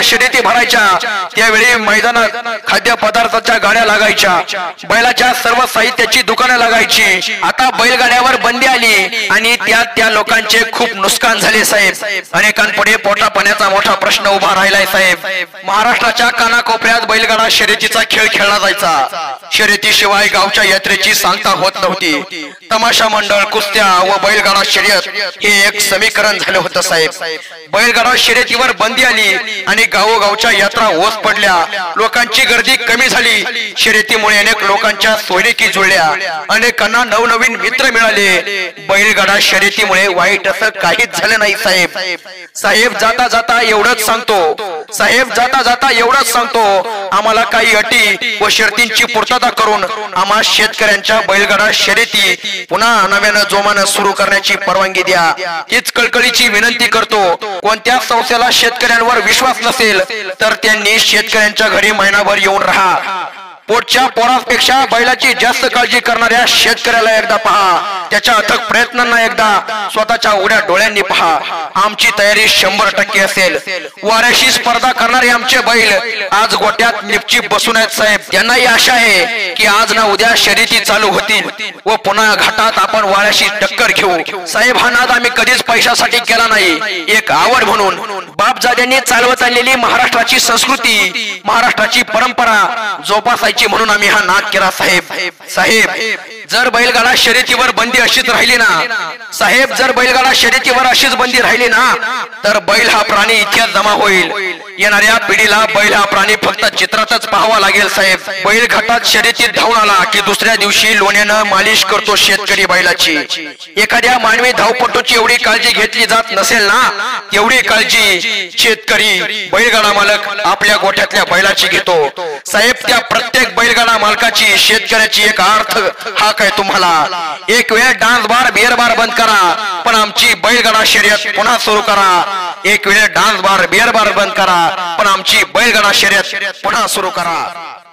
शर्यती भरायच्या त्यावेळी मैदानात खाद्य पदार्थाच्या गाड्या लागायच्या, बैलाच्या सर्व साहित्याची दुकानं लागायची। आता बैलगाड्यावर बंदी आली आणि त्या लोकांचे खूप नुकसान झाले साहेब। अनेकांपुढे पोटा पाण्याचा मोठा प्रश्न उभा राहिलाय साहेब। महाराष्ट्राच्या कानाकोपऱ्यात बैलगाडा शर्यतीचा खेळ खेळला जायचा। शर्यतीशिवाय गावच्या यात्रेची सांगता होत नव्हती। तमाशा मंडळ, कुस्त्या व बैलगाडा शर्यत हे एक समीकरण झालं होतं साहेब। बैलगाडा शर्यतीवर बंदी आली आणि गावोगावच्या यात्रा ओस पडल्या, लोकांची गर्दी कमी झाली। शर्यतीमुळे अनेक लोकांच्या सोयरीकी जुळल्या, अनेकांना नवनवीन मित्र मिळाले। बैलगाडा शर्यतीमुळे वाईट असं काहीच झालं नाही साहेब। साहेब जाता जाता एवढंच सांगतो, आम्हाला काही अटी व शर्तींची पूर्तता करून आम्हा शेतकऱ्यांच्या बैलगाडा शर्यती पुन्हा नव्यानं जोमानं सुरू करण्याची परवानगी द्या, हीच कळकळीची विनंती करतो। कोणत्या संस्थेला शेतकऱ्यांवर विश्वास नसेल तर त्यांनी शेतकऱ्यांच्या घरी महिनाभर येऊन राहा। पोटच्या पोरापेक्षा बैलाची जास्त काळजी करणाऱ्या शेतकऱ्याला एकदा पहा, त्याच्या अथक प्रयत्नांना एकदा स्वतःच्या उघड्या डोळ्यांनी पहा। आमची तयारी 100% असेल। वाऱ्याशी स्पर्धा करणारे आमचे बैल आज गोट्यात निपची बसून आहेत साहेब। त्यांनाही आशा आहे की आज ना उद्या शर्यती चालू होतील व पुन्हा घाटात आपण वाऱ्याशी टक्कर घेऊ साहेब। हा नाद आम्ही कधीच पैशासाठी केला नाही, एक आवड म्हणून बापजाद्यांनी चालवत आणलेली महाराष्ट्राची संस्कृती, महाराष्ट्राची परंपरा जोपासायची म्हणून आम्ही हा नाद केला साहेब। जर बैलगाडा शर्यतीवर बंदी अशीच राहिली ना साहेब, जर बैलगाडा शर्यतीवर अशीच बंदी राहिली ना तर बैल हा प्राणी इतिहास जमा होईल। येणाऱ्या पिढीला बैल हा प्राणी फक्त चित्रातच पाहावा लागेल साहेब। बैल घाटात शर्यतीत धावून आला की दुसऱ्या दिवशी लोण्यानं मालिश करतो शेतकरी बैलाची। एखाद्या मानवी धावपटूची एवढी काळजी घेतली जात नसेल ना तेवढी काळजी शेतकरी बैलगाडा मालक आपल्या गोठ्यातल्या बैलाची घेतो साहेब। त्या प्रत्येक बैलगाडा मालकाची शेतकऱ्याची एक अर्थ हा काय तुम्हाला, एक वेळ डान्स बार बिअर बार बंद करा पण आमची बैलगाडा शर्यत पुन्हा सुरू करा। एक वेळ डान्स बार बिअर बार बंद करा पण आमची बैलगाडा शर्यत पुन्हा सुरू करा।